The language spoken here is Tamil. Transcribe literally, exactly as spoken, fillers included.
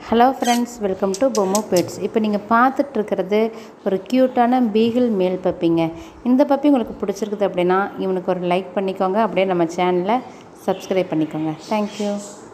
ஹலோ ஃப்ரெண்ட்ஸ், வெல்கம் டு பொம்மோ பெட்ஸ். இப்போ நீங்கள் பார்த்துட்ருக்கிறது ஒரு க்யூட்டான பீகிள் மேல் பப்பிங்க. இந்த பப்பி உங்களுக்கு பிடிச்சிருக்குது அப்படின்னா இவனுக்கு ஒரு லைக் பண்ணிக்கோங்க. அப்படியே நம்ம சேனலை சப்ஸ்கிரைப் பண்ணிக்கோங்க. தேங்க்யூ.